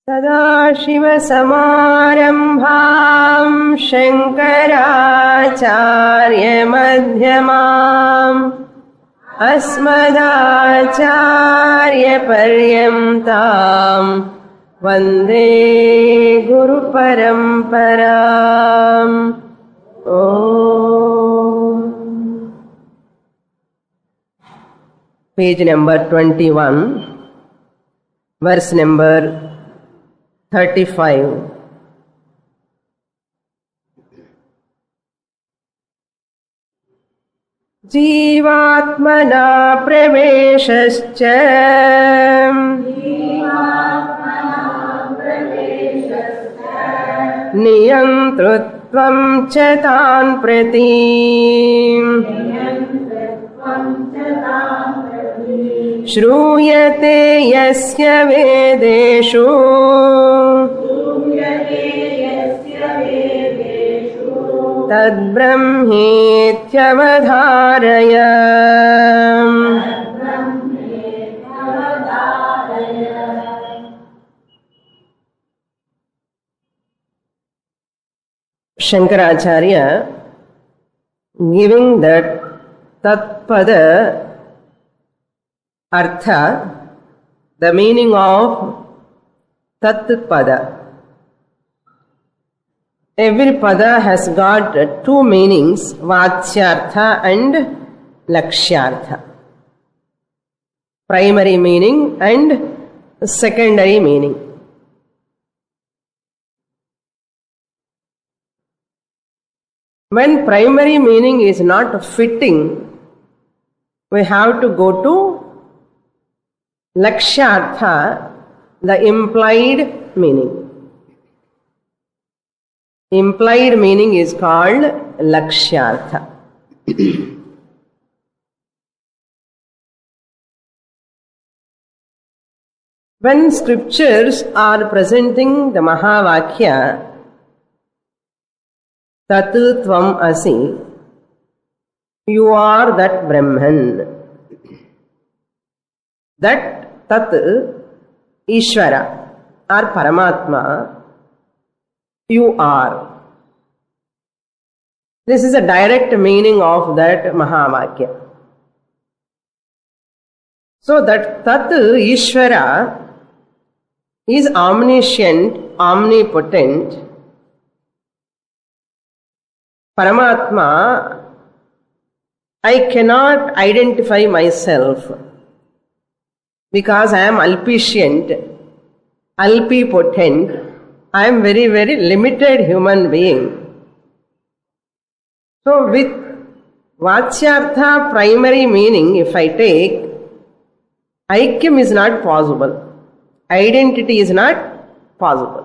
सदाशिवसमारम्भां शङ्कराचार्यमध्यमाम् अस्मदाचार्यपर्यन्ताम् वन्दे गुरुपरम्पराम्. Page number 21, verse number 35. जीवात्मना प्रवेशश्च नियन्तृत्वं च तान् प्रति श्रूयते यस्य वेदेषु तद्ब्रह्मेत्यवधारय. Shankaracharya giving that tatpada artha, the meaning of tatpada. Every pada has got two meanings, vachyartha and lakshyartha. Primary meaning and secondary meaning. When primary meaning is not fitting, we have to go to lakshyartha, the implied meaning. Implied meaning is called lakshyartha. When scriptures are presenting the Mahavakya, Tat Tvam Asi, you are that Brahman. That Tat, Ishvara or Paramatma, you are. This is a direct meaning of that Mahavakya. So that Tat Ishvara is omniscient, omnipotent. Paramatma, I cannot identify myself because I am alpicient, alpipotent. I am very, very limited human being. So with Vachyartha primary meaning, if I take, Aikyam is not possible. Identity is not possible.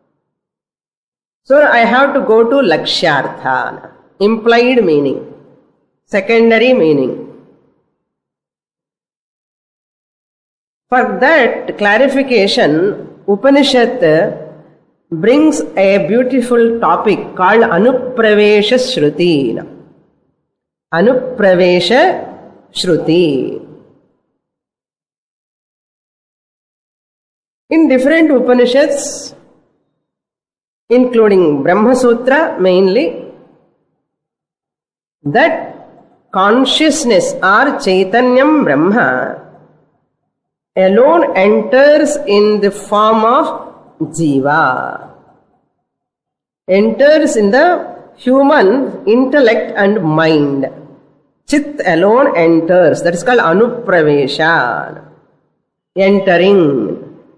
So I have to go to Lakshyartha, implied meaning, secondary meaning. For that clarification, Upanishad brings a beautiful topic called Anupravesha Shruti. Anupravesha Shruti. In different Upanishads, including Brahma Sutra mainly, that consciousness or Chaitanyam Brahma alone enters in the form of Jiva, enters in the human intellect and mind. Chit alone enters. That is called Anupravesha, entering.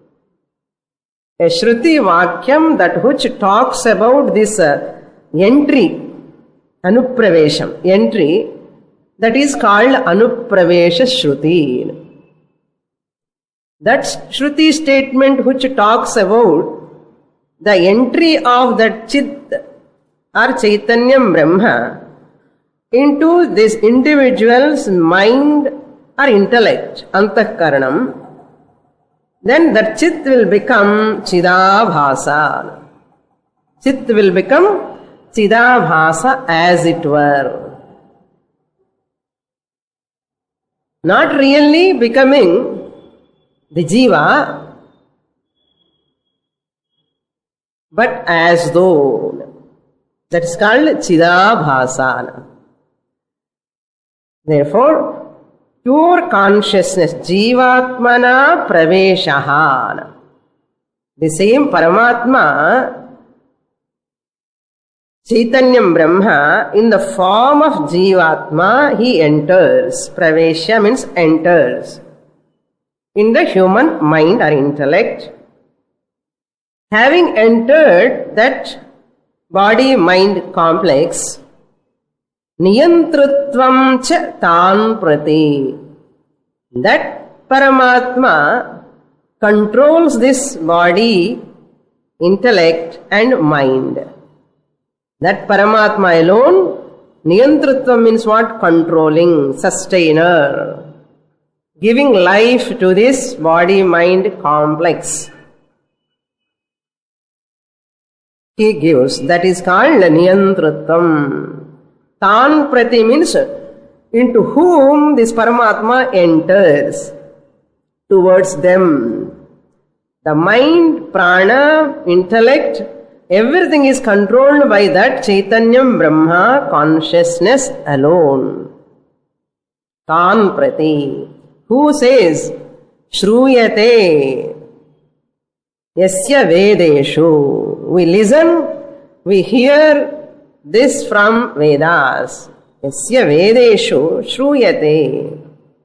A Shruti Vakyam, that which talks about this entry, Anupravesham, entry, that is called Anupravesha Shruti. That Shruti statement which talks about the entry of that Chit or Chaitanyam Brahma into this individual's mind or intellect, Antakaranam, then that Chit will become Chidabhasa. Chit will become Chidabhasa as it were. Not really becoming the Jiva, but as though. That is called Chidabhasana. Therefore, pure consciousness, Jivatmana Praveshaha. The same Paramatma, Chaitanyam Brahma, in the form of Jivatma, he enters. Pravesha means enters in the human mind or intellect. Having entered that body-mind complex, Niyantrutvam cha tan prati. That Paramatma controls this body, intellect and mind. That Paramatma alone, Niyantrutvam means what? Controlling, sustainer, giving life to this body-mind complex. He gives. That is called Niyantrutvam. Tan prati means into whom this Paramatma enters, towards them. The mind, prana, intellect, everything is controlled by that Chaitanyam Brahma consciousness alone. Tan prati. Who says? Shruyate. Yasya Vedeshu. We listen, we hear this from Vedas. Yasya Vedeshu Shruyate.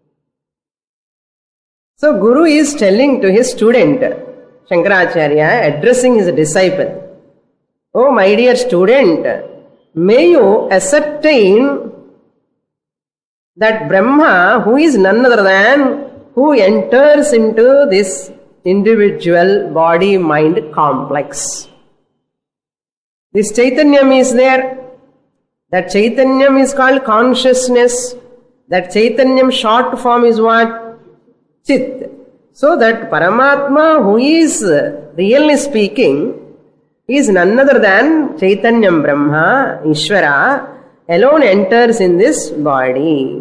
So Guru is telling to his student, Shankaracharya, addressing his disciple, oh my dear student, may you ascertain that Brahma, who is none other than who enters into this individual body-mind complex. This Chaitanyam is there. That Chaitanyam is called consciousness. That Chaitanyam short form is what? Chit. So that Paramatma, who is really speaking, is none other than Chaitanyam Brahma, Ishvara, alone enters in this body.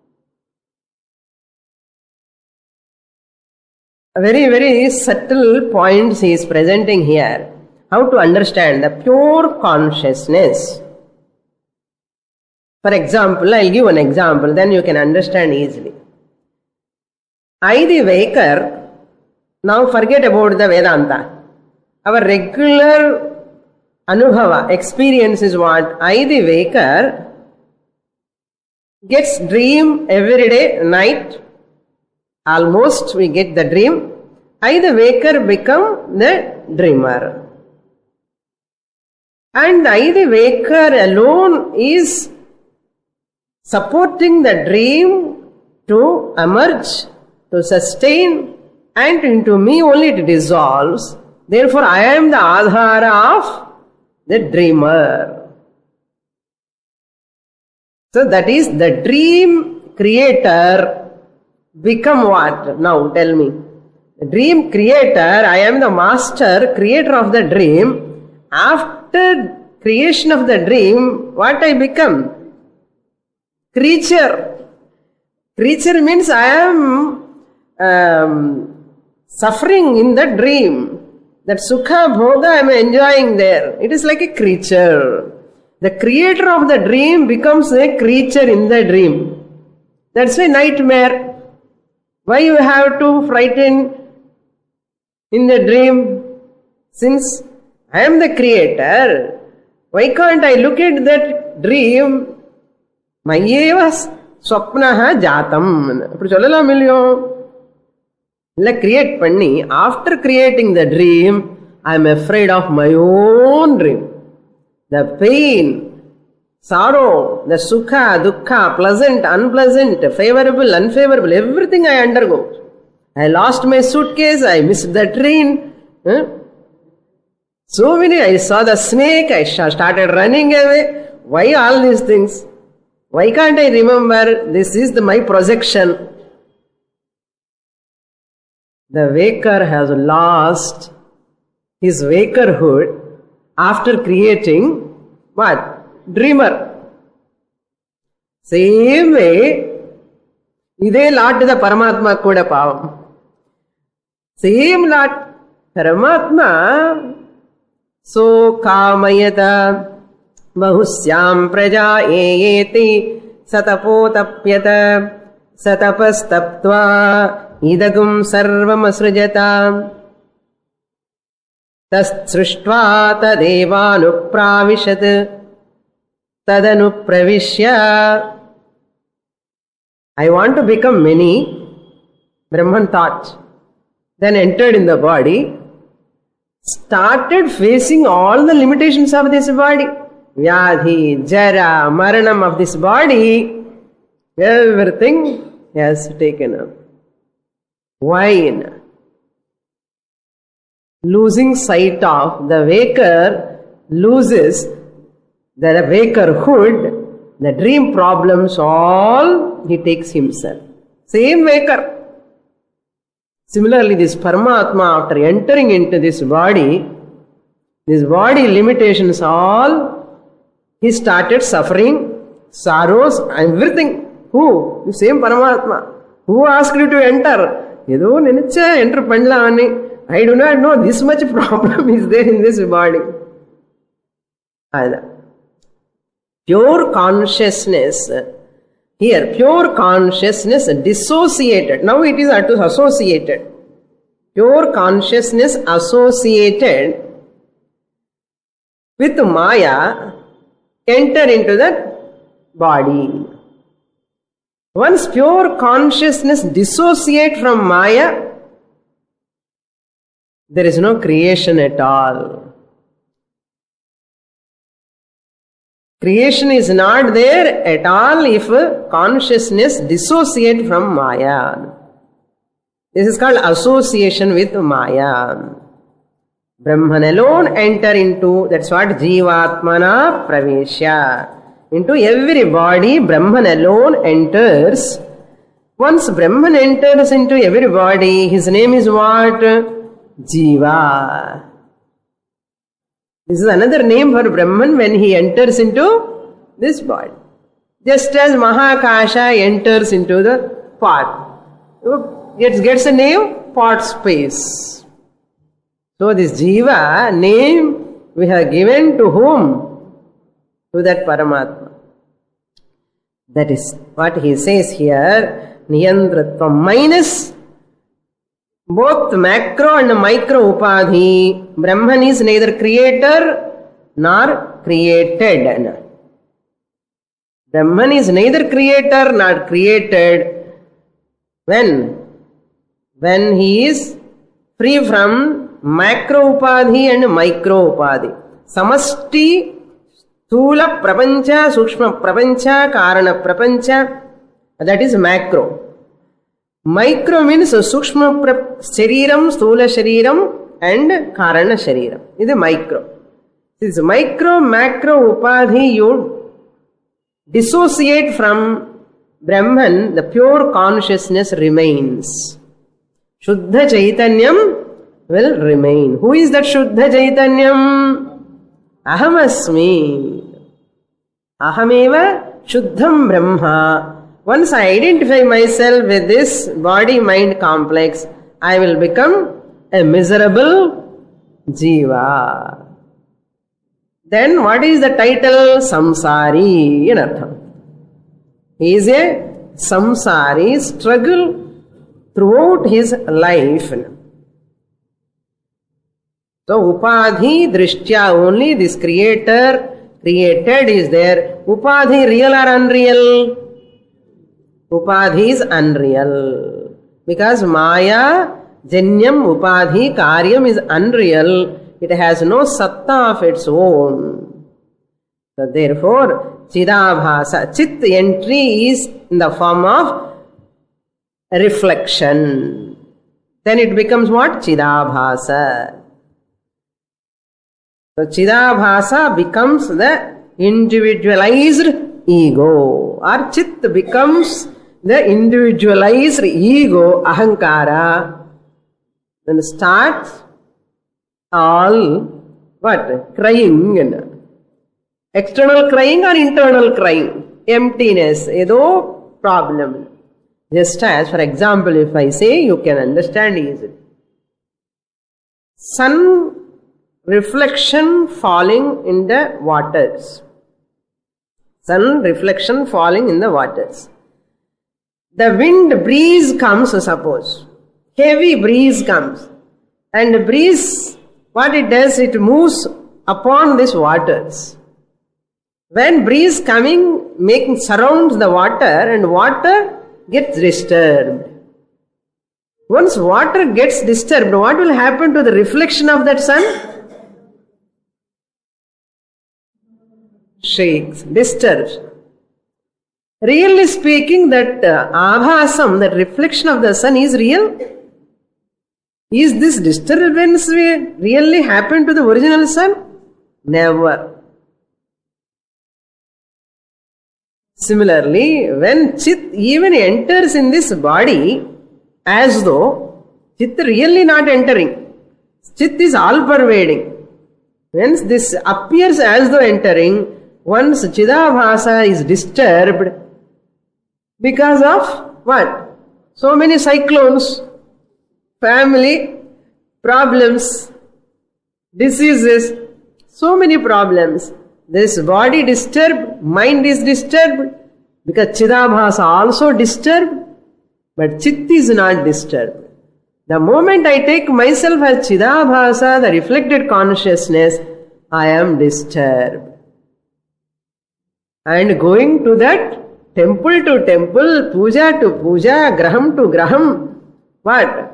Very, very subtle points he is presenting here. How to understand the pure consciousness. For example, I'll give an example, then you can understand easily. I, the waker, now forget about the Vedanta. Our regular Anubhava, experience is what? I, the waker, gets dream every day, night. Almost we get the dream. I, the waker, become the dreamer. And I, the waker alone, is supporting the dream to emerge, to sustain, and into me only it dissolves. Therefore, I am the Adhara of the dreamer. So that is the dream creator become what? Now tell me. The dream creator, I am the master creator of the dream. After creation of the dream, what I become? Creature. Creature means I am suffering in the dream. That Sukha Bhoga I am enjoying there. It is like a creature. The creator of the dream becomes a creature in the dream. That's a nightmare. Why you have to frighten in the dream? Since I am the creator, why can't I look at that dream? Mayeva swapnaha jatam. Apdi sollala million. Create panni. After creating the dream, I am afraid of my own dream. The pain, sorrow, the sukha, dukkha, pleasant, unpleasant, favorable, unfavorable, everything I undergo. I lost my suitcase, I missed the train. So many, I saw the snake, I started running away. Why all these things? Why can't I remember this is my projection? The waker has lost his wakerhood after creating what? Dreamer. Same way, ide lot the Paramatma kuda pavam. Same lot. Paramatma So kamayata bahusyam praja eyeti satapotapyata satapastaptva idagum sarvamasrujata tastsrishtva tadevanupravishat tadanupravishya. I want to become many, Brahman thought, then entered in the body, started facing all the limitations of this body. Vyadhi, Jara, Maranam of this body, everything he has taken up. Why? Losing sight of the waker loses the wakerhood, the dream problems, all he takes himself. Same waker. Similarly, this Paramatma, after entering into this body limitations all, he started suffering, sorrows, everything. Who? The same Paramatma. Who asked you to enter? Yedo nenicha enter pandla. I do not know this much problem is there in this body. Pure consciousness. Here, pure consciousness dissociated. Now it is associated. Pure consciousness associated with Maya enter into that body. Once pure consciousness dissociate from Maya, there is no creation at all. Creation is not there at all if consciousness dissociate from Maya. This is called association with Maya. Brahman alone enter into, that's what Jivatmana Praveshya. Into every body, Brahman alone enters. Once Brahman enters into every body, his name is what? Jiva. This is another name for Brahman when he enters into this body. Just as Mahakasha enters into the pot. It gets a name, pot space. So this Jiva name we have given to whom? To that Paramatma. That is what he says here. Niyantratvam minus both macro and micro upadhi. Brahman is neither creator nor created. Brahman is neither creator nor created. When he is free from macro upadhi and micro upadhi. Samasti, Sthula prapancha, Sukshma prapancha, Karana prapancha, that is macro. Micro means Sukshma shariram, Sthula shariram and Karana shariram. This is micro. This micro, macro upadhi you dissociate from Brahman, the pure consciousness remains. Shuddha Chaitanyam will remain. Who is that Shuddha Chaitanyam? Ahamasmi. Ahameva Shuddham Brahma. Once I identify myself with this body-mind complex, I will become a miserable Jiva. Then what is the title? Samsari in Artham. He is a samsari, struggle throughout his life. So upadhi drishtya, only this created is there. Upadhi real or unreal? Upadhi is unreal. Because Maya, Janyam, Upadhi, Karyam is unreal. It has no satta of its own. So therefore, Chidabhasa, Chit entry is in the form of reflection. Then it becomes what? Chidabhasa. So Chidabhasa becomes the individualized ego. Or Chit becomes the individualized ego, Ahankara. Then starts all what? Crying. External crying or internal crying? Emptiness, edo problem. Just as, for example, if I say, you can understand easily. Sun, reflection falling in the waters. Sun reflection falling in the waters. The wind breeze comes, suppose. Heavy breeze comes. And the breeze, what it does, it moves upon these waters. When breeze coming, surrounds the water, and water gets disturbed. Once water gets disturbed, what will happen to the reflection of that sun? Shakes, disturbs. Really speaking, that abhasam, that reflection of the sun is real? Is this disturbance really happened to the original sun? Never. Similarly, when Chit even enters in this body, as though Chit really not entering. Chit is all pervading. When this appears as though entering, once Chidabhasa is disturbed, because of what? So many cyclones, family problems, diseases, so many problems. This body disturbed, mind is disturbed, because Chidabhasa also disturbed, but Chit is not disturbed. The moment I take myself as Chidabhasa, the reflected consciousness, I am disturbed. And going to that temple to temple, puja to puja, graham to graham, what?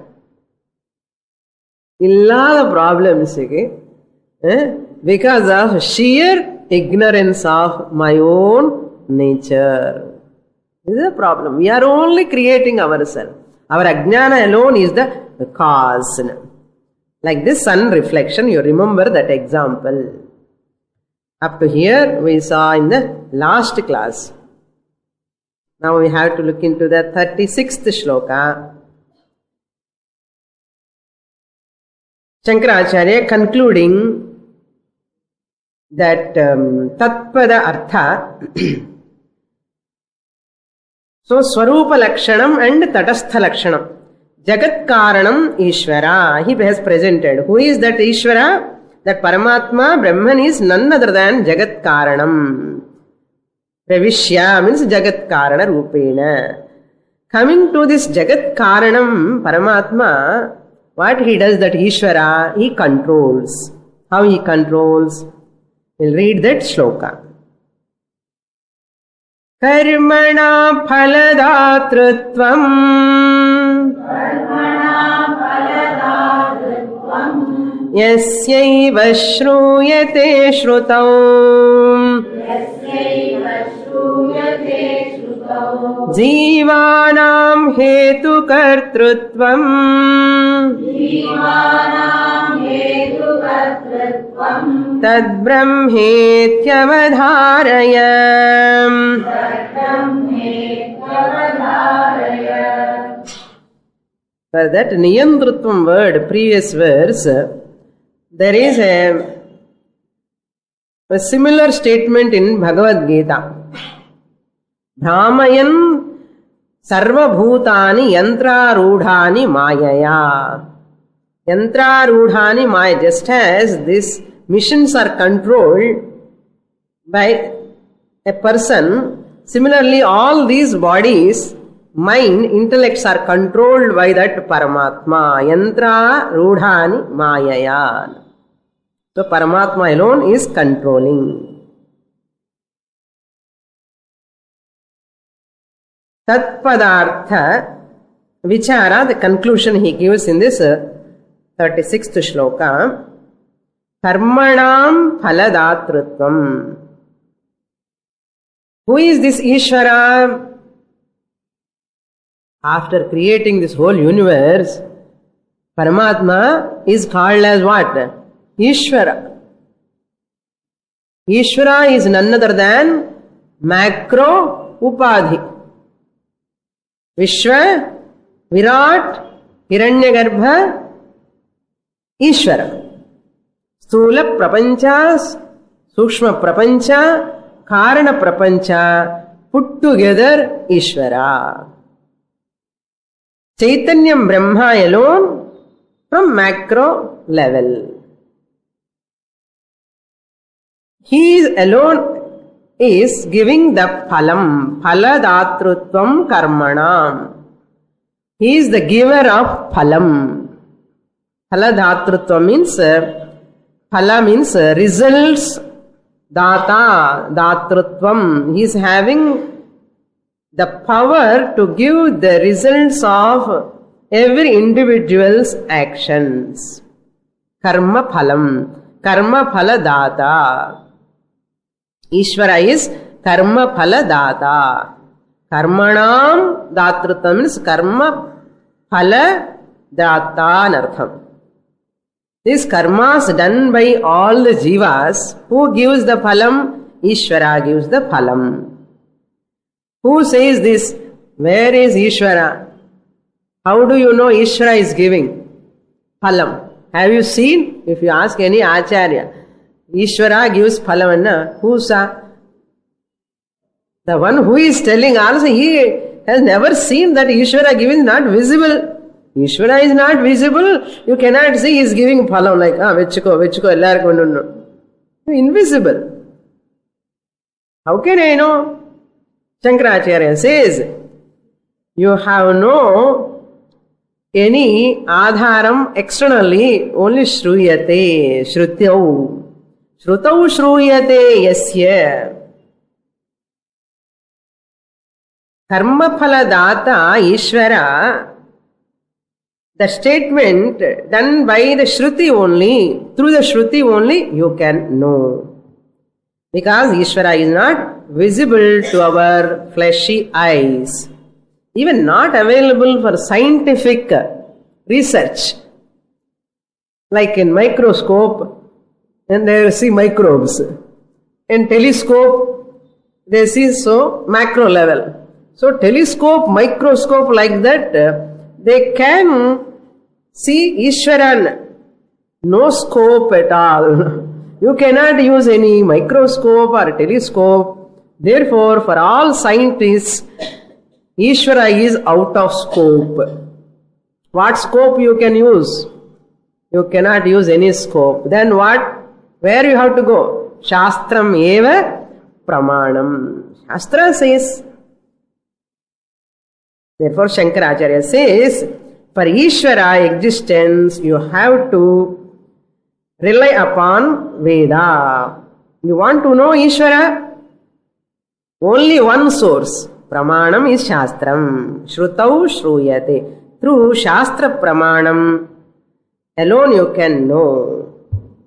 Illa the problems, because of sheer ignorance of my own nature. This is a problem. We are only creating ourselves. Our ajnana alone is the cause. Like this sun reflection, you remember that example. Up to here we saw in the last class. Now we have to look into the 36th shloka. Shankaracharya concluding that tatpada artha. So Swarupa Lakshanam and Tatastha Lakshanam. Jagat Karanam Ishvara. He has presented. Who is that Ishvara? That Paramatma, Brahman is none other than Jagat Karanam. Pravishya means Jagat Karana Rupena. Coming to this Jagat Karanam, Paramatma, what he does, that Ishvara, he controls. How he controls? We'll read that shloka. Karmana phaladātritvam yasyaiva shrūyate shrutau jīvānām hetu kartrutvam tad brahmetyavadhāraya. For that Niyantritvam word, previous verse, there is a similar statement in Bhagavad Gita. Bhramayan sarva bhutani yantrarudhani mayaya. Yantrarudhani maya, just as these missions are controlled by a person, similarly all these bodies, mind, intellects are controlled by that Paramatma. Yantra rudhani mayaya. So Paramatma alone is controlling. Tatpadartha Vichara, the conclusion he gives in this 36th shloka. Karmanam phaladātritvam. Who is this Ishvara? After creating this whole universe, Paramatma is called as what? Ishvara. Ishvara is none other than macro upadhi. Vishwa, Virat, Hiranyagarbha, Ishvara. Sthula prapancha, Sukshma prapancha, Karana prapancha, put together Ishvara. Chaitanyam Brahma alone from macro level. He alone is giving the phalam. Phaladatrutvam karmanam. He is the giver of phalam. Phaladatrutvam means, phala means results. Data, datrutvam. He is having the power to give the results of every individual's actions. Karma phalam. Karma phala data. Ishvara is karma phala data. Karmanam datrutvam means karma phala data nartham. These karmas done by all the jivas, who gives the phalam? Ishvara gives the phalam. Who says this? Where is Ishvara? How do you know Ishvara is giving phalam? Have you seen? If you ask any acharya, Ishvara gives phalam. Who saw? The one who is telling also, he has never seen that Ishvara giving is not visible. Ishvara is not visible. You cannot see he is giving phalam like, vechiko, ellarku. Invisible. How can I know? Shankaracharya says, you have no any adharam externally, only shruyate, shrutyau. Shrutau shruyate yasya. Karma phala data Ishvara. The statement done by the Shruti only, through the Shruti only, you can know. Because Ishvara is not visible to our fleshy eyes. Even not available for scientific research. Like in microscope, and they see microbes. In telescope, they see so macro level. So telescope, microscope like that, they can see Ishwaran. No scope at all. You cannot use any microscope or telescope. Therefore, for all scientists, Ishvara is out of scope. What scope you can use? You cannot use any scope. Then what? Where you have to go? Shastram eva pramanam. Shastra says. Therefore, Shankaracharya says, for Ishvara existence, you have to rely upon Veda. You want to know Ishvara? Only one source. Pramanam is Shastram. Shrutau shruyate. Through Shastra Pramanam alone you can know.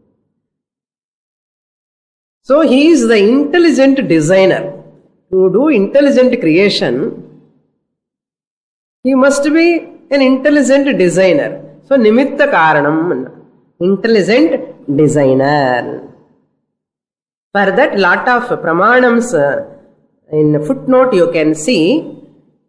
So he is the intelligent designer. To do intelligent creation, he must be an intelligent designer. So nimitta karanam, intelligent designer. For that, lot of pramanams in footnote you can see.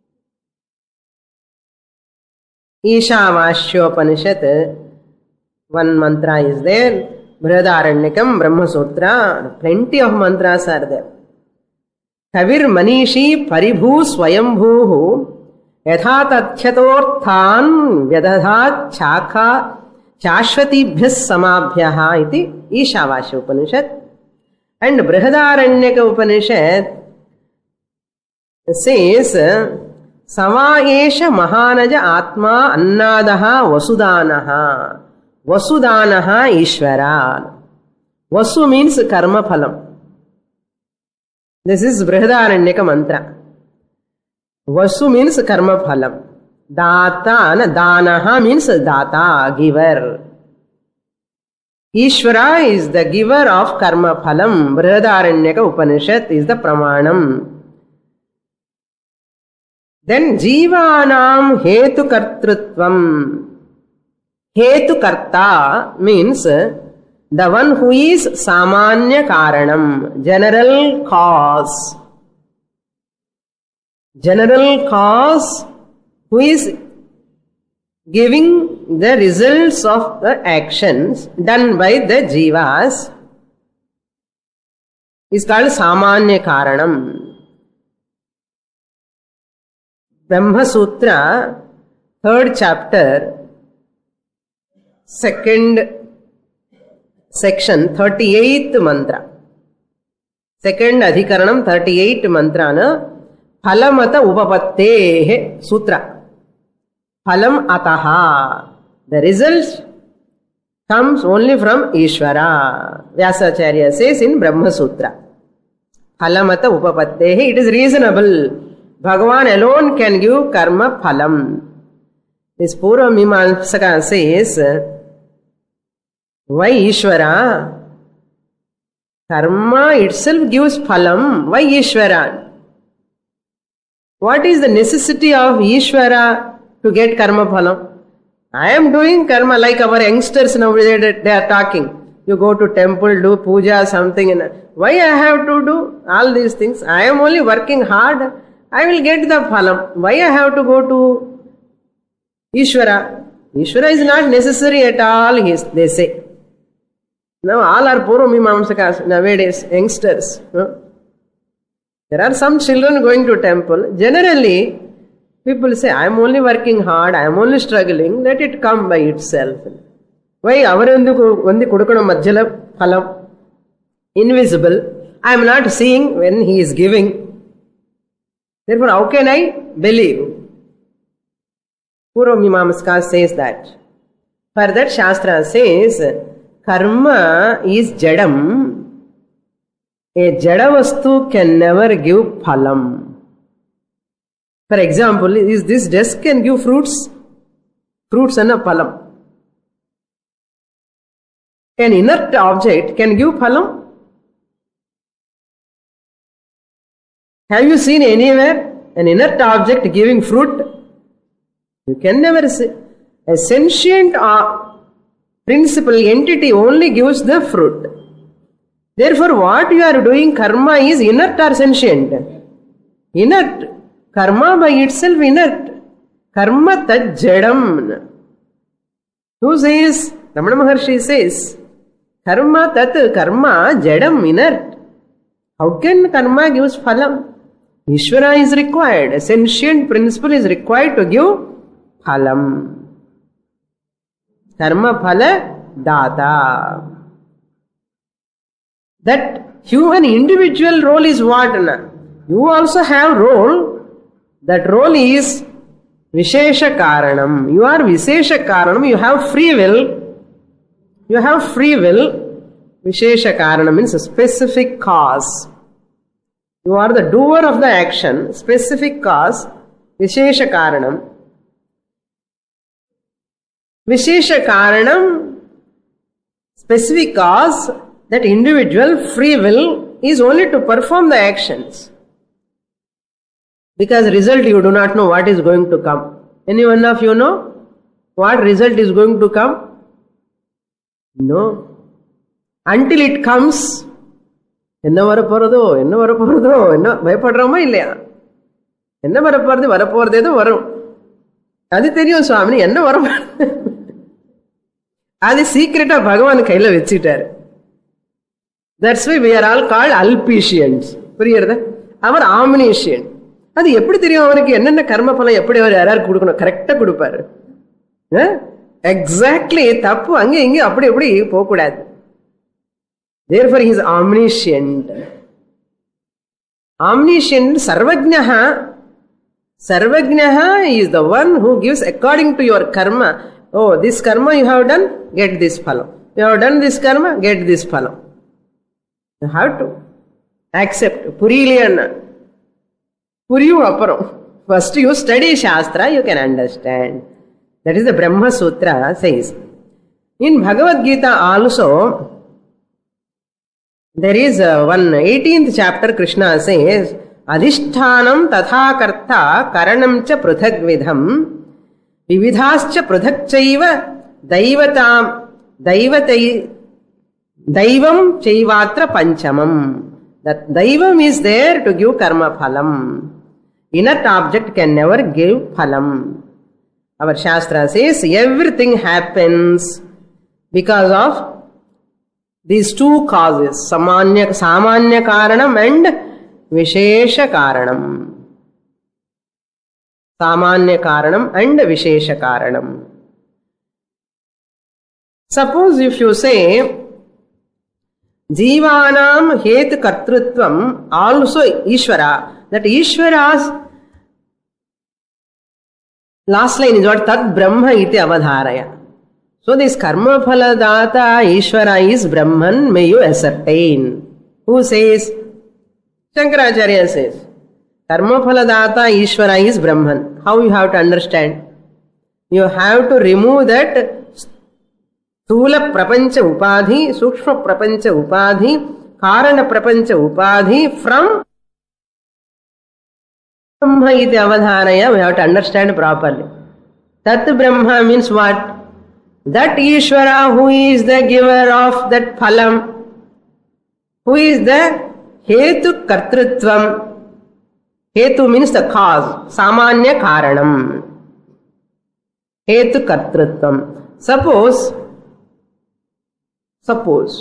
Ishavashyopanishad, one mantra is there. Brihadaranyakam, Brahma Sutra, plenty of mantras are there. Kavir Manishi Paribhu Swayambhuhu यथा तथ्यतोर्थान व्यदधात शाखा शाश्वतीभ्यः समाभ्यः इति ईशावास्य उपनिषद and Brihadaranyaka Upanishad says Savaesha Mahanaja Atma Annadaha Vasudanaha. Vasudanaha Ishvara. Vasu means karma phalam. This is Brihadaranyaka mantra. Vasu means karma phalam. Data, danaha means data, giver. Ishvara is the giver of karma phalam. Brihadaranyaka Upanishad is the pramanam. Then jivanam hetu kartrutvam. Hetu karta means the one who is samanya karanam, general cause. General cause who is giving the results of the actions done by the jivas is called samanya karanam. Brahma Sutra, 3rd chapter, 2nd section, 38th mantra. Second Adhikaranam, 38 mantrana, Phalamata Upapatte Sutra. Phalam Ataha. The result comes only from Ishvara. Vyasacharya says in Brahma Sutra. Phalamata Upapatte. It is reasonable. Bhagavan alone can give karma phalam. This Purva Mimamsaka says, why Ishvara? Karma itself gives phalam. Why Ishvara? What is the necessity of Ishvara to get karma phalam? I am doing karma like our youngsters nowadays, they are talking. You go to temple, do puja, something. Why I have to do all these things? I am only working hard. I will get the phalam. Why I have to go to Ishvara? Ishvara is not necessary at all, they say. Now all are Purva Mimamsakas nowadays, youngsters. There are some children going to temple. Generally, people say, I am only working hard, I am only struggling, let it come by itself. Why? Invisible. I am not seeing when he is giving. Therefore, how can I believe? Purva Mimamsaka says that. For that, Shastra says, karma is jadam. A jada vastu can never give phalam. For example, is this desk can give fruits? Fruits and a phalam. An inert object can give phalam. Have you seen anywhere an inert object giving fruit? You can never see. A sentient principle entity only gives the fruit. Therefore, what you are doing, karma is inert or sentient? Inert. Karma by itself inert. Karma tat jadam. Who says? Ramana Maharshi says, karma tat karma jadam inert. How can karma gives phalam? Ishvara is required. A sentient principle is required to give phalam. Karma phala data. That human individual role is what? You also have role. That role is Vishesha Karanam. You are Vishesha Karanam. You have free will. You have free will. Vishesha Karanam means a specific cause. You are the doer of the action. Specific cause. Vishesha Karanam. Vishesha Karanam. Specific cause. That individual free will is only to perform the actions. Because result you do not know what is going to come. Any one of you know what result is going to come? No. Until it comes, enna varaporadho, enna bayapadroma illaya. Enna varaporadho varum. Adi theriyum Swami, enna varaporadho. Adi secret of Bhagavan kaila vechitaru. That's why we are all called Alpicians. Our omniscient. அது எப்படி தெரியும் அவருக்கு என்னென்ன கர்ம பலம் எப்படி அவர் யாராரு கொடுக்கணும் கரெக்டா கொடுப்பாரு. எக்ஸாக்ட்லி தப்பு அங்க இங்க அப்படி அப்படி போக கூடாது. Therefore he is omniscient. Omniscient sarvajnaha. Sarvajnaha is the one who gives according to your karma. Oh, this karma you have done, get this phalam. You have done this karma, get this phalam. You have to accept. Puriliana. Puriyu apparam. First you study Shastra, you can understand. That is the Brahma Sutra says. In Bhagavad Gita also, there is one 18th chapter Krishna says, Adhishthanam tatha karta karanam cha pruthak vidham vividhascha pruthak chaiva daivatam daivam chaivatra panchamam. That daivam is there to give karma phalam. Inert object can never give phalam. Our Shastra says everything happens because of these two causes, samanya karanam and vishesha karanam. Samanya karanam and vishesha karanam. Suppose if you say, Jivanam hetu kartrutvam also Ishvara. That Ishvara's last line is what? Tat Brahma iti avadharaya. So this karma phala data Ishvara is Brahman, may you ascertain. Who says? Shankaracharya says. Karma phala data Ishvara is Brahman. How you have to understand? You have to remove that Sthula prapancha upadhi, Sukshma prapancha upadhi, Karana prapancha upadhi from Brahma iti avadharaya. We have to understand properly. Tat Brahma means what? That Ishvara who is the giver of that phalam, who is the hetu kartrutvam. Hetu means the cause. Samanya karanam. Hetu kartrutvam. Suppose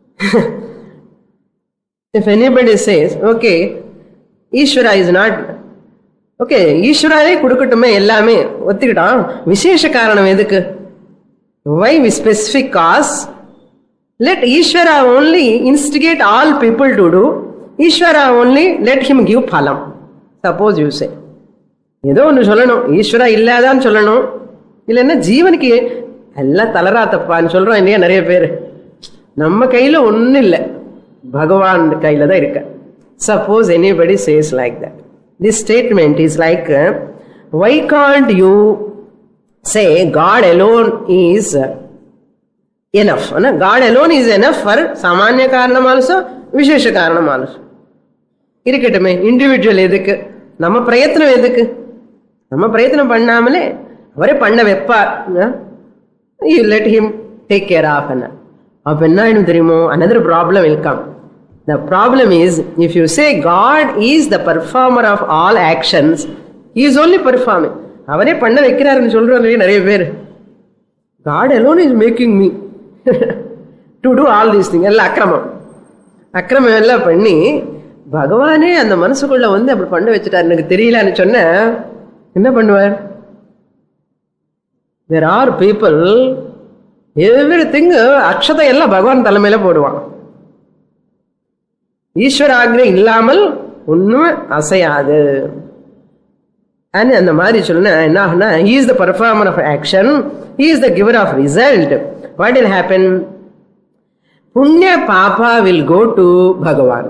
if anybody says, okay, Ishvara is not, okay, Ishvara kudukatume ellame ottikita, vishesha karanam edukku? Why with specific cause? Let Ishvara only instigate all people to do. Ishvara only let him give phalam. Suppose you say, ஏதோ ஒன்று சொல்லணும், ஈஸ்வரா இல்லாதான்னு சொல்லணும், இல்லைன்னா ஜீவனுக்கு எல்லாம் தலராத்தப்பான்னு சொல்றோம் இல்லையா நிறைய பேர். நம்ம கையில ஒன்னும் இல்லை, பகவான் கையில தான் இருக்க. Suppose anybody says like that. This statement is like, why can't you say God alone is enough? God alone is enough for samanya karanam also, vishesha karanam also. இருக்கட்டுமே, இண்டிவிஜுவல் எதுக்கு, நம்ம பிரயத்னம் எதுக்கு? நம்ம பிரயத்னம் பண்ணாமலே அவரே பண்ண வைப்பார். You let him take care of. அப்ப என்ன ஆயிடும் தெரியுமோ? Another problem will come. The problem is, if you say God is the performer of all actions, he is only performing. அவரே பண்ண வைக்கிறாருன்னு சொல்றோம் நிறைய பேர். God alone is making me to do all these things. எல்லாம் அக்கிரமம் எல்லாம் பண்ணி பகவானே அந்த மனசுக்குள்ள வந்து அப்படி பண்ண வச்சுட்டாரு, எனக்கு தெரியலன்னு சொன்ன என்ன பண்ணுவார்? There are people, everything அக்ஷதை எல்லாம் பகவான் தலைமையில போடுவான். ஈஸ்வர ஆக்ஞை இல்லாமல் ஒண்ணுமே அசையாது. அந்த மாதிரி சொன்ன என்ன ஆகுனா, he is the performer of action, he is the giver of result. What will happen? Punya papa will go to Bhagavan.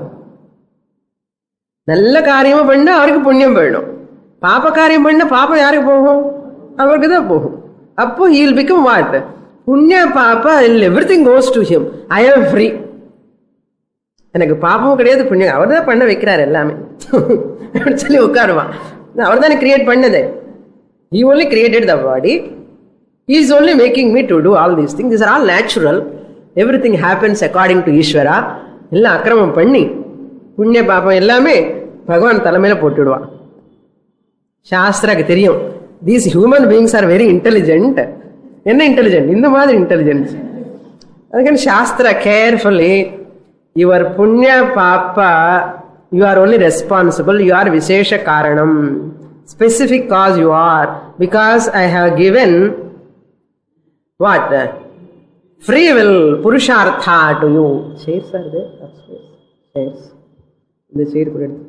நல்ல காரியமும் பண்ண அவருக்கு புண்ணியம் போயிடும், பாப்ப காரியம் பண்ண பாப்பம் யாருக்கு போகும்? அவருக்கு தான் போகும். அப்போ he will become what? புண்ணிய பாப்பா, everything goes to him. I am free. எனக்கு பாப்பமும் கிடையாது புண்ணியம், அவர் தான் பண்ண வைக்கிறார் எல்லாமே சொல்லி உட்காருவான். அவர் தானே கிரியேட் பண்ணது. He only created the body. He is only making me to do all these things. These are all natural. Everything happens according to Ishvara. எல்லாம் அக்கிரமம் பண்ணி புண்ணிய பாப்பம் எல்லாமே பகவான் தலைமையில போட்டுடுவான். சாஸ்திராக்கு தெரியும், these human beings are very intelligent. என்ன இன்டெலிஜென்ட்? இந்த மாதிரி இன்டெலிஜென்ஸ். அதுக்கான சாஸ்திரா carefully, your punya papa, you are only responsible, you are vishesha karanam, specific cause you are, because I have given what? Free will, purushartha to you. Chairs are there? Chairs. The chair put it.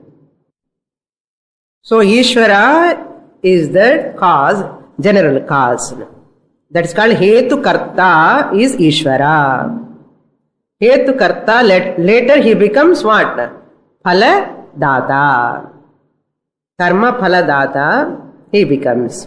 So Ishvara is the cause, general cause. That is called Hetu Karta is Ishvara. Hetu Karta, later he becomes what? Phala Data. Karma Phala Data he becomes.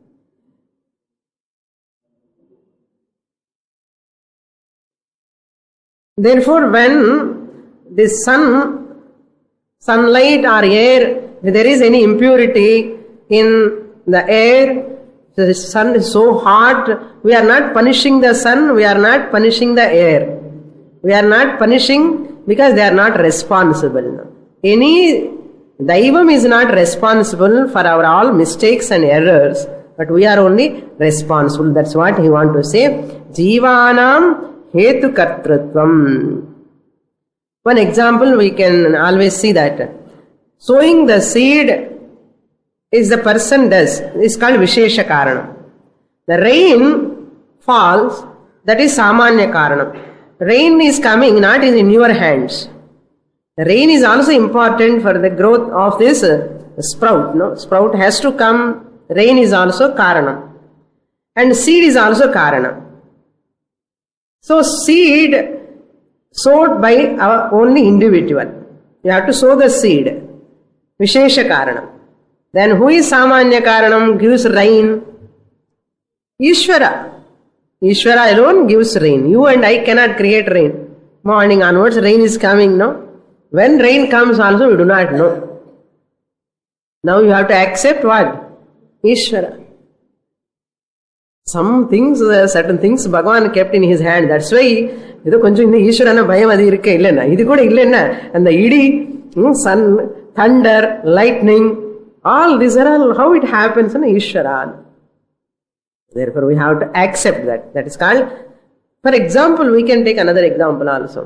Therefore, when the sunlight or air, if there is any impurity in the air, the sun is so hot, we are not punishing the sun, we are not punishing the air. We are not punishing because they are not responsible. Any Daivam is not responsible for our all mistakes and errors, but we are only responsible. That's what he wants to say. Jivanam hetu kartrutvam. One example we can always see that. Sowing the seed is the person does. It's called Vishesha Karanam. The rain falls, that is Samanya Karanam. rain is coming, not in your hands. Rain is also important for the growth of this sprout. No? Sprout has to come. Rain is also karanam. And seed is also karanam. So seed sowed by our only individual. You have to sow the seed. Vishesha karanam. Then who is samanya karanam? Gives rain. Ishvara. Ishvara alone gives rain. You and I cannot create rain. Morning onwards rain is coming, no? When rain comes also we do not know. Now you have to accept what? Ishvara. Some things, certain things Bhagavan kept in his hand. That's why idu konjam inna Ishvarana bayam adu irukka illena. Idu kuda illena. And the idi, sun, thunder, lightning, all these are all how it happens in Ishvara. Therefore we have to accept that. That is called, for example, we can take another example also.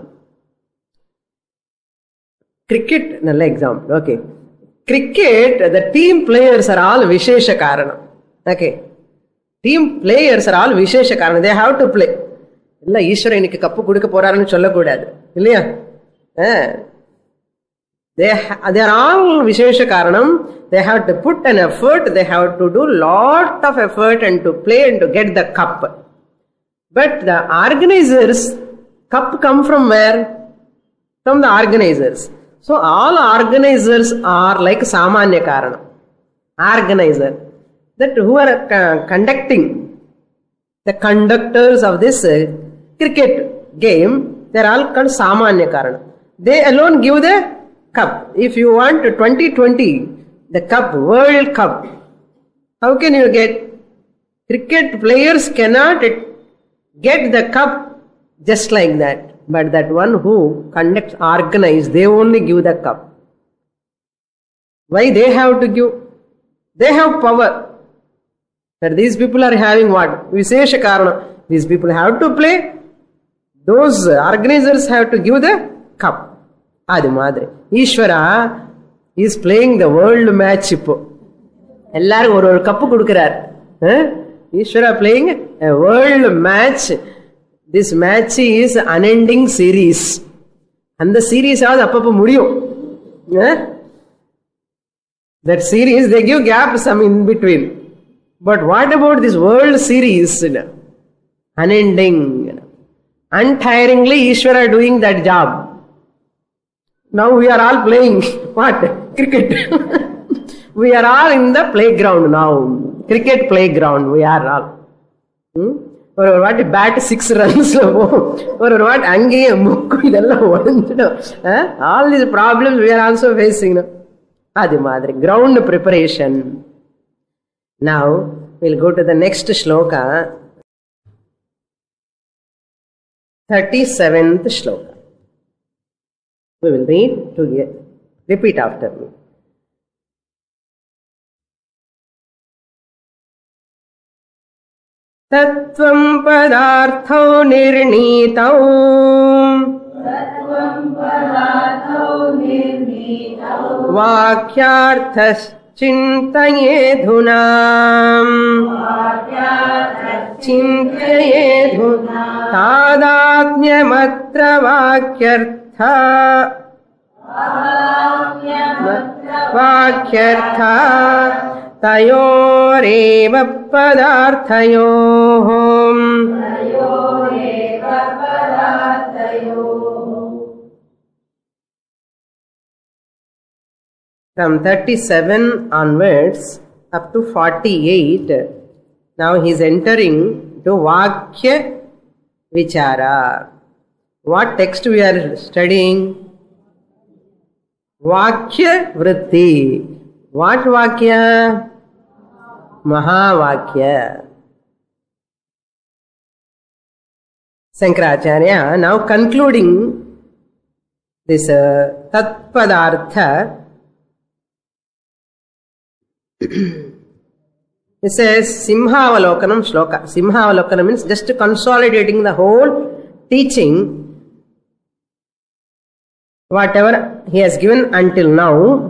Cricket, nalla example. Okay. Cricket, the team players are all Vishesha Karanam. Okay. Team players are all Vishesha Karanam. They have to play. Illa Ishvara inikku kappu kudukka poraranu sollakudadu. Illaya? They are all Vishesha Karanam. They have to put an effort. They have to do lot of effort and to play and to get the cup. But the organizers, cup come from where? From the organizers. So all organizers are like Samanya Karanam. Organizer. That who are conducting, the conductors of this cricket game, they are all called Samanya Karanam. They alone give the cup. If you want 2020, the cup, World Cup, how can you get? Cricket players cannot get the cup just like that. But that one who conducts, organize, they only give the cup. Why they have to give? They have power. But these people are having what? Vishesha Karana. These people have to play. Those organizers have to give the cup. Adi madre. Ishvara is playing the world match. Ellaru or cup kudukurar. Ishvara playing a world match. This match is unending series. And the series is appappa mudiyum. That series, they give gap some in between. But what about this world series? Unending. Untiringly Ishvara doing that job. Now we are all playing what? Cricket. We are all in the playground now. Cricket playground. We are all. Or what? Bat 6 runs. Or what? Ange mukku idella odinchidu. All these problems we are also facing. Adi madre. Ground preparation. Now we'll go to the next shloka. 37th shloka. We will read together. Repeat after me. Tattvam padarthau nirnitau vakyarthas chintayedhunam tadatnyamatra vakyartha tayoreva padarthayoh. From 37 onwards up to 48, now he is entering to Vakya Vichara. What text we are studying? Vakya Vritti. What Vakya? Mahavakya. Sankaracharya now concluding this Tatpadartha. It says Simhavalokanam Shloka. Simhavalokanam means just consolidating the whole teaching, whatever he has given until now.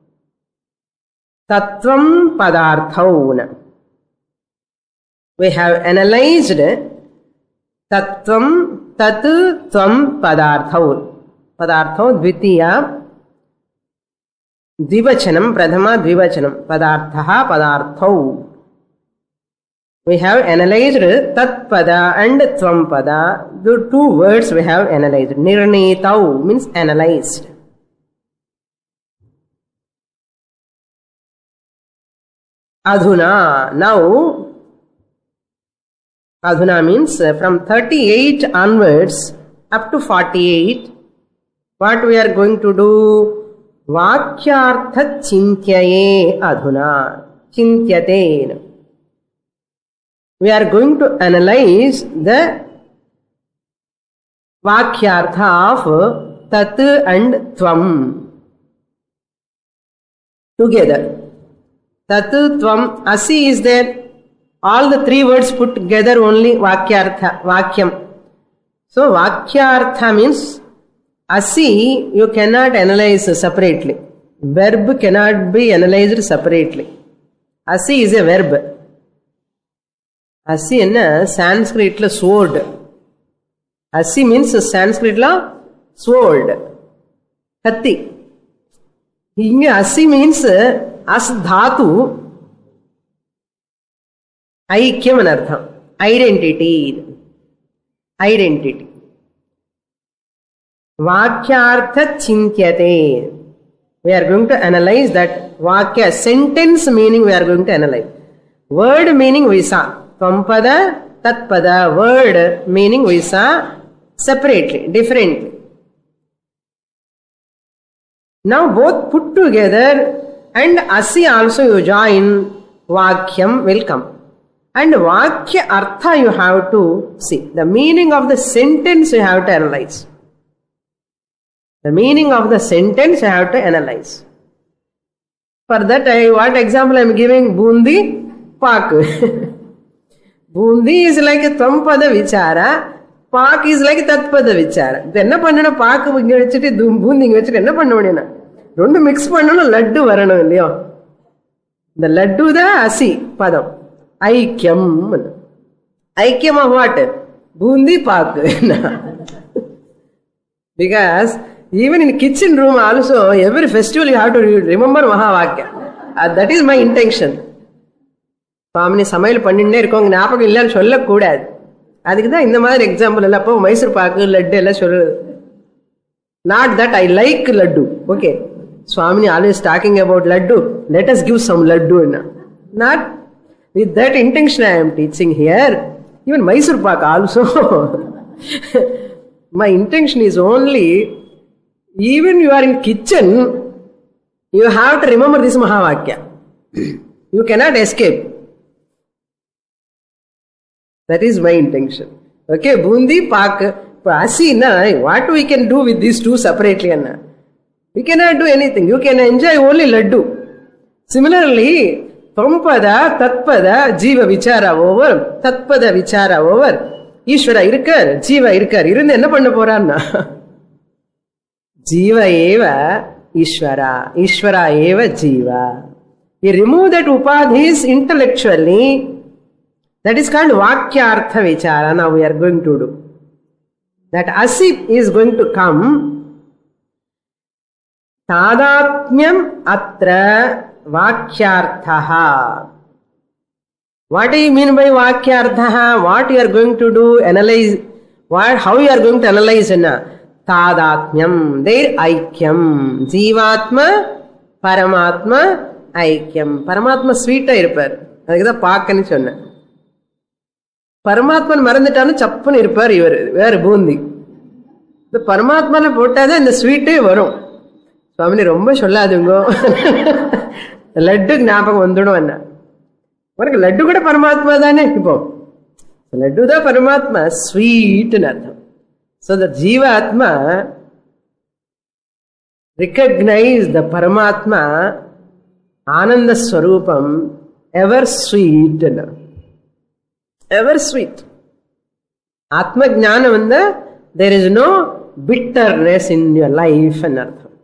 Tattvam Padarthauna. We have analyzed Tattvam. tat tvam padarthau. Padarthau dvitiya dvivachanam, prathama dvivachanam. Padarthaha padarthau. We have analyzed tat pada and tvam pada. The two words we have analyzed. Nirnetau means analyzed. Adhuna, now, adhuna means from 38 onwards up to 48, what we are going to do? Vakyartha chintyaye adhuna. Chintyate. We are going to analyze the Vakyartha of tat and tvam together. Tat, tvam, asi is there. All the three words put together only Vakyartha, Vakyam. So Vakyartha means asi you cannot analyze separately. Verb cannot be analyzed separately. Asi is a verb. Asi enna Sanskrit la sword. Asi means Sanskrit la sword. Katti. Inge asi means as dhatu. Aikyam anartham. Identity. Identity. Vakyartha chintyate. We are going to analyze that Vakya. Sentence meaning we are going to analyze. Word meaning we saw. Tvam-pada, tat-pada. Word meaning we saw separately, differently. Now both put together and asi also you join, Vakyam will come. And Vakya Artha you have to see. The meaning of the sentence you have to analyze. The meaning of the sentence you have to analyze. For that, what example I am giving? Bundi, Pak. Bundi is like a Tvam-pada Vichara. Pak is like a Tat-pada Vichara. Enna pannana Pak inga vechittu Bundi inga vechittu enna pannavadina? Rendu mix pannanum laddu varanum illaya. The laddu da asi padam. Aikyam. Aikyam of what? Bundi, Pak. Because even in kitchen room also, every festival you have to remember Mahavakya. That is my intention. Family சமையல் பண்ணிட்டே இருக்கோம், ஞாபகம் இல்லைன்னு சொல்லக்கூடாது. அதுக்கு தான் இந்த மாதிரி எக்ஸாம்பிள் எல்லாம். அப்போ மைசூர் பாக்கு லட்டு எல்லாம் சொல்லுது. Not that I like laddu. Okay, Swamini always talking about laddu. Let us give some laddu. Not with that intention I am teaching here. Even Mysore Pak also. My intention is only, even you are in kitchen, you have to remember this Mahavakya. You cannot escape. That is my intention. Okay, Bundi, Pak, Asi, na, what we can do with these two separately? Anna? We cannot do anything. You can enjoy only laddu. Similarly, Tvam-pada, Tat-pada, Jiva Vichara over, Tat-pada Vichara over, Ishvara irkar, Jiva irkar. Irundha enna panna poranna? Jiva eva Ishvara, Ishvara eva Jiva. You remove that upadhis intellectually. That is called Vakyartha Vichara. Now we are going to do. That Asi is going to come. Tadatmyam atra Vakyarthaha. What do you mean by Vakyarthaha? What you are going to do? Analyze. How you are going to analyze? Tadatmyam. Their Aikyam. Jivatma, Paramatma, Aikyam. Paramatma sweet irpar. Adukku paakani sonna. பரமாத்மன் மறந்துட்டான்னு சப்புன்னு இருப்பார் இவர். வேற பூந்தி. இந்த பரமாத்மான போட்டாதான் இந்த ஸ்வீட்டே வரும். சுவாமினி ரொம்ப சொல்லாதுங்கோ, லட்டு ஞாபகம் வந்துடும். என்ன உனக்கு லட்டு கூட பரமாத்மா தானே. இப்போ லட்டு தான் பரமாத்மா, ஸ்வீட்னு அர்த்தம். ஸோ த ஜீவாத்மா recognize the Paramatma, Ananda Swarupam, ever sweet. Ever sweet. Atma Jnana vanda, there is no bitterness in your life and artham.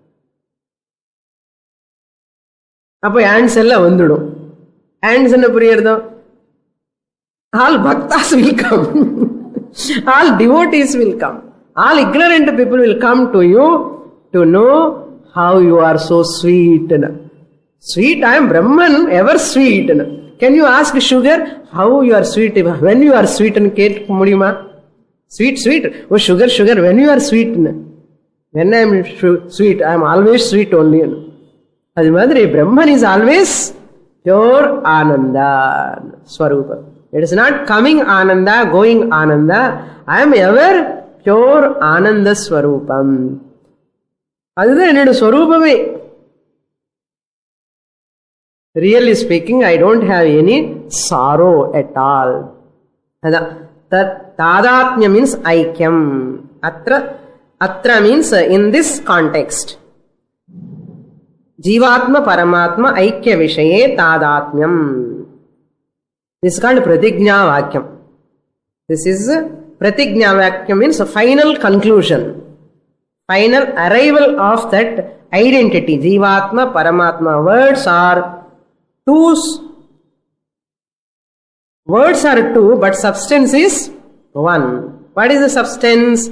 Appo ants ella vandudum. Ants enna puriyardho? All bhaktas will come. All devotees will come. All ignorant people will come to you to know how you are so sweet. Sweet, I am Brahman, ever sweet. Can you ask sugar how you are sweet? When you are sweet and Kate Mudima? Sweet, sweet. Oh, sugar, sugar, when you are sweet. When I am sweet, I am always sweet only. Adi Madre, Brahman is always pure Ananda Swarupa. It is not coming Ananda, going Ananda. I am ever pure Ananda Swarupam. Adutha ennoda Swarupame. Really speaking, I don't have any sorrow at all. Tadatmya means aikyam. Atra means in this context. Jivatma Paramatma Aikya Vishaye Tadatmyam. This is called Pratigna Vakyam. This is Pratigna Vakyam means a final conclusion. Final arrival of that identity. Jivatma Paramatma. Words are two, but substance is one. What is the substance?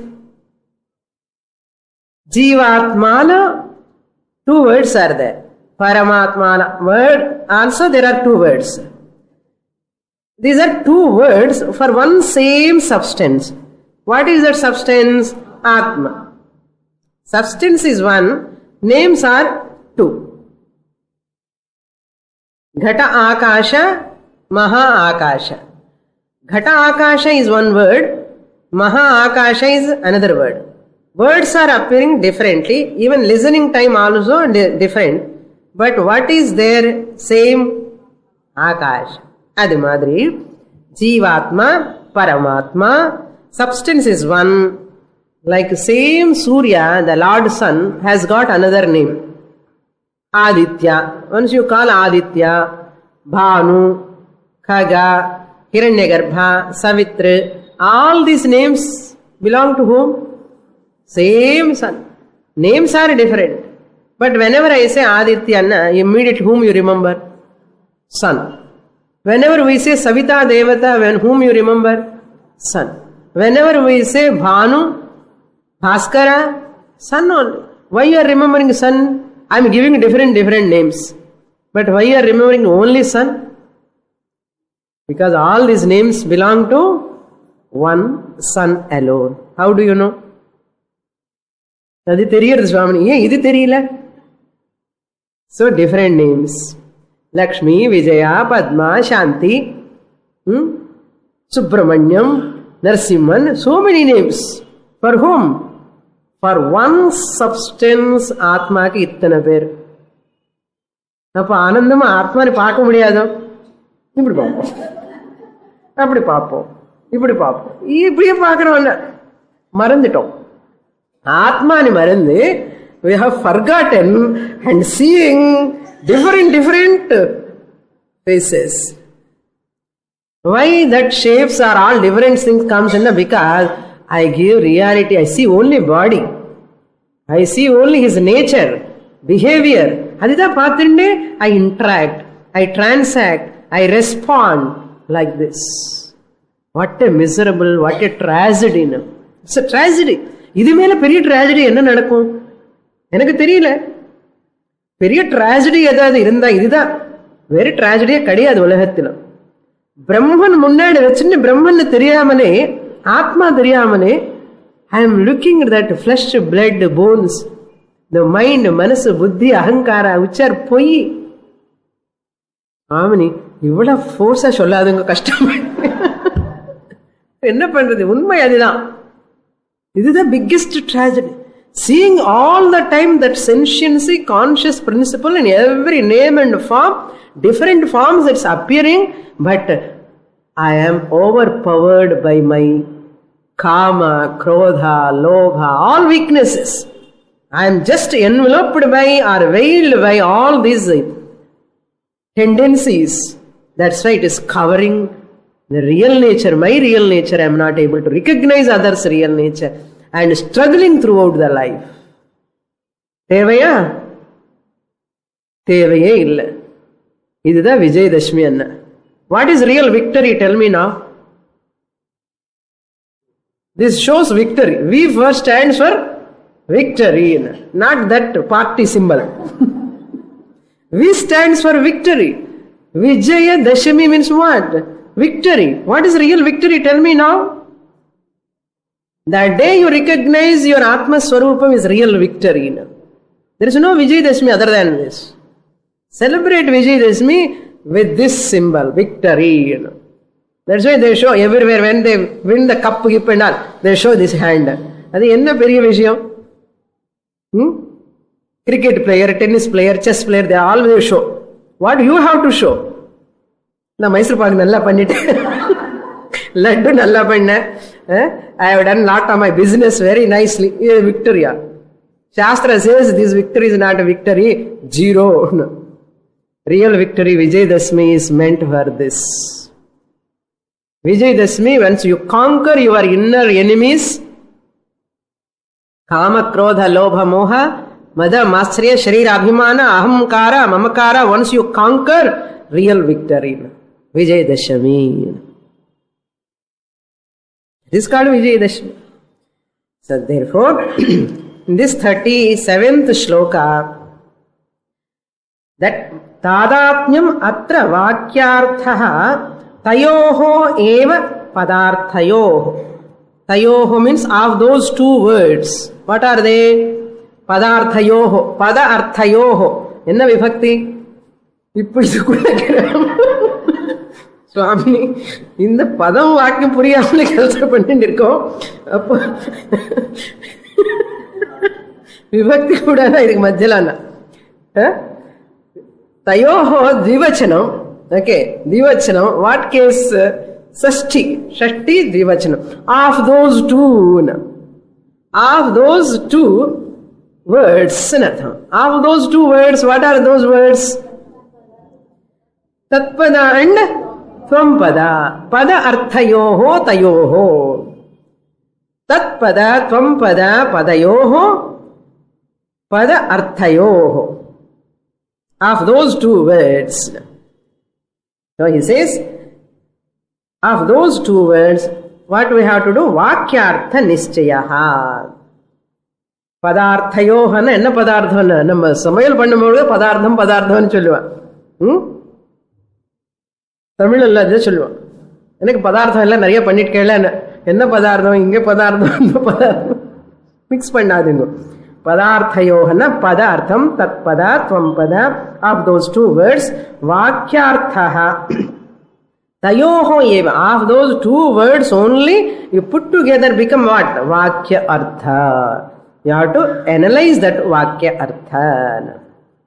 Jivatmana, two words are there. Paramatmana word, also there are two words. These are two words for one same substance. What is that substance? Atma. Substance is one, names are two. Ghata Akasha, Maha Akasha. Ghata Akasha is one word, Maha Akasha is another word. Words are appearing differently, even listening time also different. But what is there? Same Akash. Adi Madri, Jivatma, Paramatma, substance is one. Like same Surya, the Lord Sun, has got another name. Aditya. Once you call Aditya, Bhanu, Khaga, Hiranyagarbha, Savitra, all these names belong to whom? Same sun. Names are different. But whenever I say Aditya, immediately whom you remember? Sun. Whenever we say Savita Devata, whom you remember? Sun. Whenever we say Bhanu, Bhaskara, sun only. Why you are remembering sun? I am giving different names. But why you are remembering only sun? Because all these names belong to one sun alone. How do you know? Adi theriyadu Swamini. Idu theriyala. So different names. Lakshmi, Vijaya, Padma, Shanti, Subramanyam, Narsimhan. So many names. For whom? For one substance Atma ki ittana per. Appa Anandam Atma ni paaka mudiyadu. Ippudu paapom. Appadi paapom. Ippudu paapom. Ippudu paakrom marandittom. Atma ni marandi, we have forgotten and seeing different faces. Why that shapes are all different things comes in? Because I give reality. I see only body. I see only his nature, behavior. Adida paatinde, I interact, I transact, I respond like this. What a miserable, what a tragedy. It's a tragedy. இது மேல பெரிய tragedy என்ன நடக்கும் எனக்கு தெரியல. பெரிய tragedy ஏதாவது இருந்தா இதுதான். வேற tragedy கிடையாது உலகத்துல. பிரம்மன் முன்னாடி வச்சிட்டு பிரம்மன் தெரியாமலே ஆத்மா தெரியாமலே I am looking at that flesh, blood, bones, the mind, மனசு, புத்தி, அகங்கார, உச்சர், பொய். ஆமனி இவ்வளவு ஃபோர்ஸா சொல்லாதுங்க, கஷ்டம். என்ன பண்றது? உண்மை அதுதான். This is the biggest tragedy. Seeing all the time that sentiency, conscious principle in every name and form, different forms it's appearing, but I am overpowered by my kama, krodha, lobha, all weaknesses. I am just enveloped by or veiled by all these tendencies. That's why it is covering the real nature, my real nature. I am not able to recognize others' real nature and struggling throughout the life. Tevaya? Tevaye illa. Idhu Vijayadashmi anna. What is real victory? Tell me now. This shows victory. V first stands for victory, not that party symbol. V stands for victory. Vijaya Dashami means what? Victory. What is real victory? Tell me now. That day you recognize your Atma Swarupam is real victory. There is no Vijay Dashami other than this. Celebrate Vijay Dashami with this symbol, victory. That's why they show everywhere when they win the cup and all, they show this hand. That is enna periya vishayam? Cricket player, tennis player, chess player, they always show. What you have to show? Na Mysore pak nalla pannite. Laddu nalla panna. I have done lot of my business very nicely. Victory. Shastra says this victory is not a victory. Zero. No. Real victory, Vijay Dashami, is meant for this. Vijay Dashami, once you conquer your inner enemies, Kama, Krodha, Lobha, Moha, Mada, Matsarya, Sharira, Abhimana, Ahamkara, Mamakara, once you conquer, real victory. Vijay Dashami. This is called Vijay Dashami. So therefore, in this 37th shloka, that Tadapnyam atra vakyarthaha tayoho eva padarthayoho. Tayoho means of those two words. What are they? Padarthayoho. Pada arthayoho. Enna vibhakti? Swami, in the padam vakyam puriyamale kelsa pannirkom. Appo vibhakti kuda na idukku madhyalana. Tayoho dvivachanam. Okay, dvivachanam. What case? Sashti. Shashti dvivachanam. Of those two. Of those two words. Of those two words, what are those words? Tatpada and Tvampada. Pada arthayoho tayoho. Tatpada Tvampada padayoho. Pada arthayoho. Of those two words. So he says, of those two words, what we have to do? Vakyartha nischayaha. Padarthayohana, enna padarthana? Nama samayal pannumbodhu padartham padartham solluva. Tamil alla adha solluva. Enakku padartham ella nariya pannittkella. Enna padartham, inge padartham, enna padartham. Mix pannadingo. Padarthayohana, padartham, tatpada, tvampada, of those two words, vakyarthaha, tayoho eva, of those two words only, you put together become what? Vakya artha. You have to analyze that vakya artha.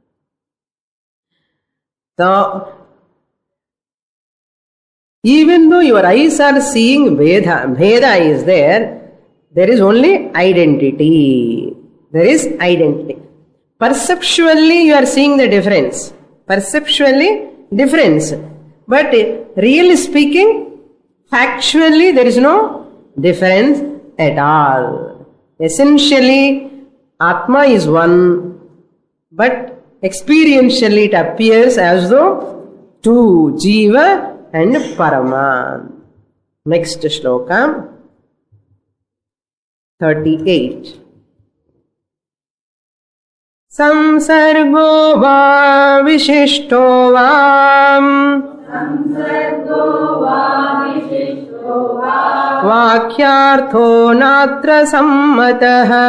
So, even though your eyes are seeing Veda is there is only identity. There is identity. Perceptually you are seeing the difference. Perceptually difference. But really speaking, factually there is no difference at all. Essentially, Atma is one, but experientially it appears as though two, Jiva and Parama. Next shloka, 38. Samsargo va vishishto vam vakyartho natra sammatah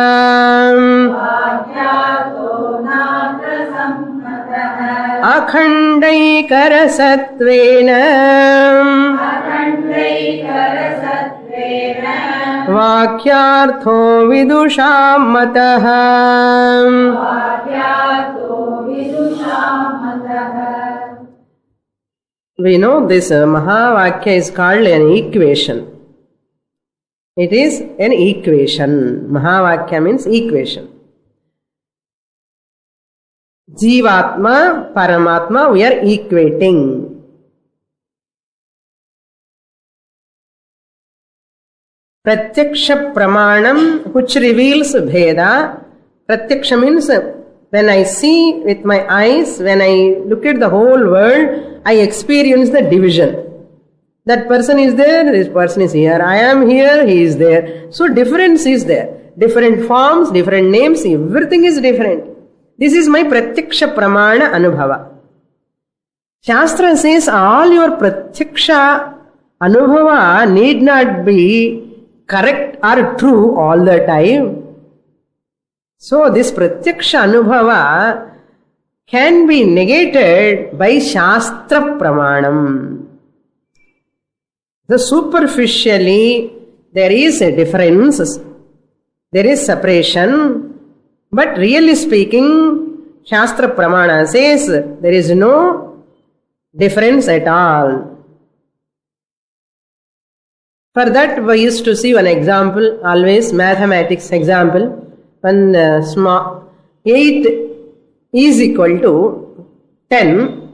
akhandaikara satvena vakyartho vidusham matah. We know this Mahavakya is called an equation. It is an equation. Mahavakya means equation. Jivatma, Paramatma, we are equating. Pratyaksha Pramanam, which reveals Bheda. Pratyaksha means when I see with my eyes, when I look at the whole world, I experience the division. That person is there, this person is here. I am here, he is there. So difference is there. Different forms, different names, everything is different. This is my pratyaksha pramana anubhava. Shastra says all your pratyaksha anubhava need not be correct or true all the time. So this pratyaksha anubhava can be negated by shastra pramanam. So superficially there is a difference, there is separation, but really speaking, shastra pramana says there is no difference at all. For that we used to see one example, always mathematics example, when small 8 is equal to 10.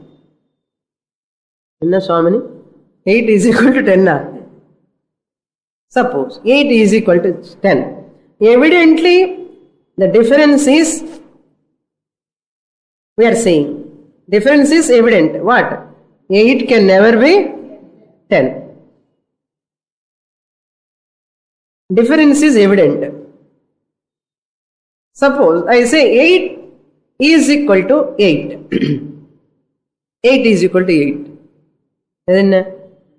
So many? 8 is equal to 10. Suppose 8 is equal to 10. Evidently, the difference is, we are saying, difference is evident. What? 8 can never be 10. Difference is evident. Suppose I say 8 is equal to 8. 8 is equal to 8. Then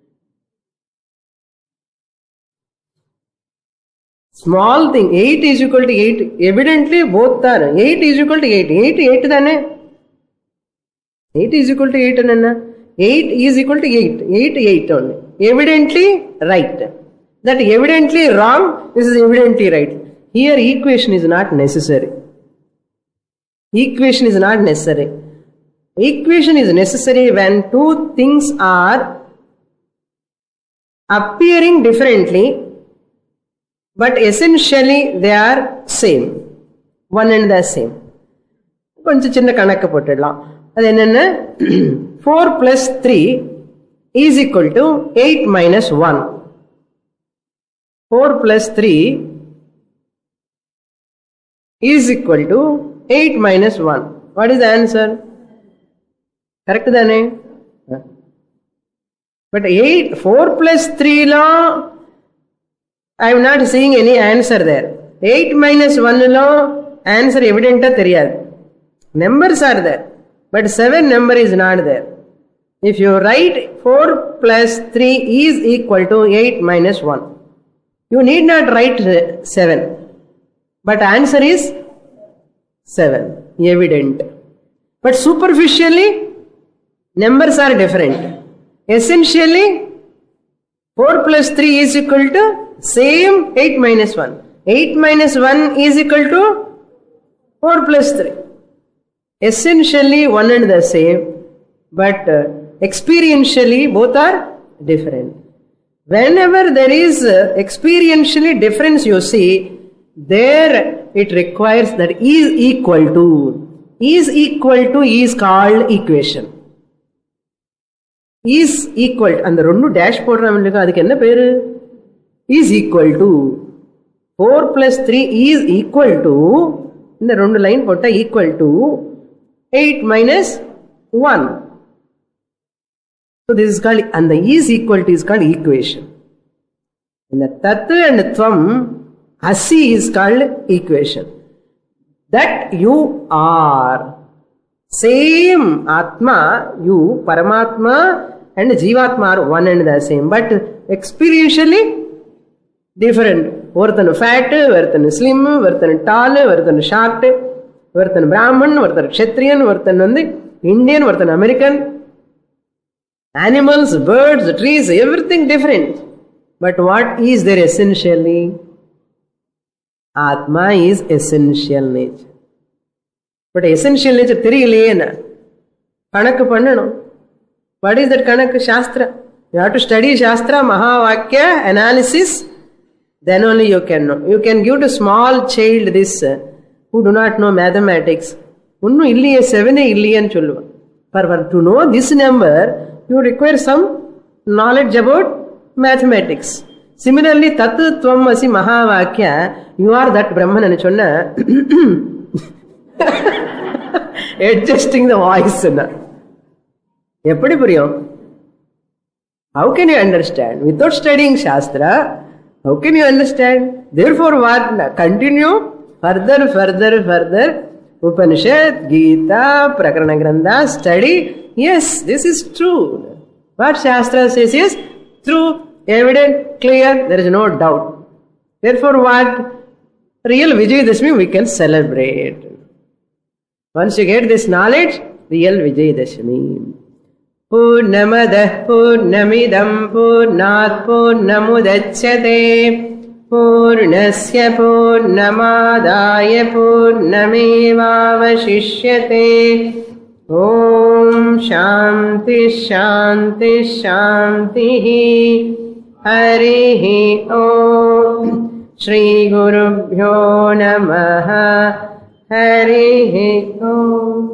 small thing, 8 is equal to 8. Evidently both are. 8 is equal to 8. 8, 8 dane. 8 is equal to 8 nanna. 8 is equal to 8. 8, 8 only. Evidently right. That evidently wrong, this is evidently right. Here equation is not necessary. Equation is not necessary. Equation is necessary when two things are appearing differently, but essentially they are same. One and the same. கொஞ்சம் சின்ன கணக்கு போட்டுடலாம். அது என்னன்னா 4 plus 3 is equal to 8 minus 1. 4 plus 3 is equal to 8 minus 1. What is the answer? Correct dane? But 4 plus 3 law, I am not seeing any answer there. 8 minus 1 law, answer evident theriyad. Numbers are there, but 7 number is not there. If you write 4 plus 3 is equal to 8 minus 1, you need not write 7. But answer is 7. Evident. But superficially, numbers are different. Essentially, 4 plus 3 is equal to same 8 minus 1. 8 minus 1 is equal to 4 plus 3. Essentially one and the same, but experientially both are different. Whenever there is experientially difference you see, there it requires that is equal to. Is equal to is called equation. Is equal to, and the rendu dash போடுறாங்க அதுக்கு என்ன பேரு? Is equal to 4 plus 3 is equal to, இந்த ரெண்டு line போட்டா equal to 8 minus 1. So this is called, and the is equal to is called equation. In the tat and tvam, asi is called equation. That you are. Same Atma, you, Paramatma and Jivatma are one and the same, but experientially different. Varthan fat, varthan slim, varthan tall, varthan short, varthan Brahman, varthan Kshatriyan, varthan Indian, varthan American. Animals, birds, trees, everything different. But what is there essentially? Atma is essential nature. But essential nature theriyalaye na. Kanakku pannanum. What is that kanakku? Shastra. You have to study Shastra, Mahavakya, analysis. Then only you can know. You can give to small child this, who do not know mathematics. Unnu illiye 7 illiye nu solluva. For to know this number, you require some knowledge about mathematics. Similarly, Tat Tvam Asi Mahavakya, you are that Brahman anu sonna. Adjusting the voice. எப்படி புரியும்? How can you understand? Without studying Shastra, how can you understand? Therefore, what? Continue further. Upanishad, Gita, Prakarana Grantha, study. Yes, this is true. What Shastra says is true, evident, clear, there is no doubt. Therefore, what? Real Vijayadashmi we can celebrate. Once you get this knowledge, real Vijayadashmi. Purnamadah Purnamidam Purnat Purnamudachyate Purnasya Purnamadaya Purnamevavashishyate. Om Shanti Shanti Shanti. Harihi Om. Shri Gurubhyo Namaha. Harihi Om.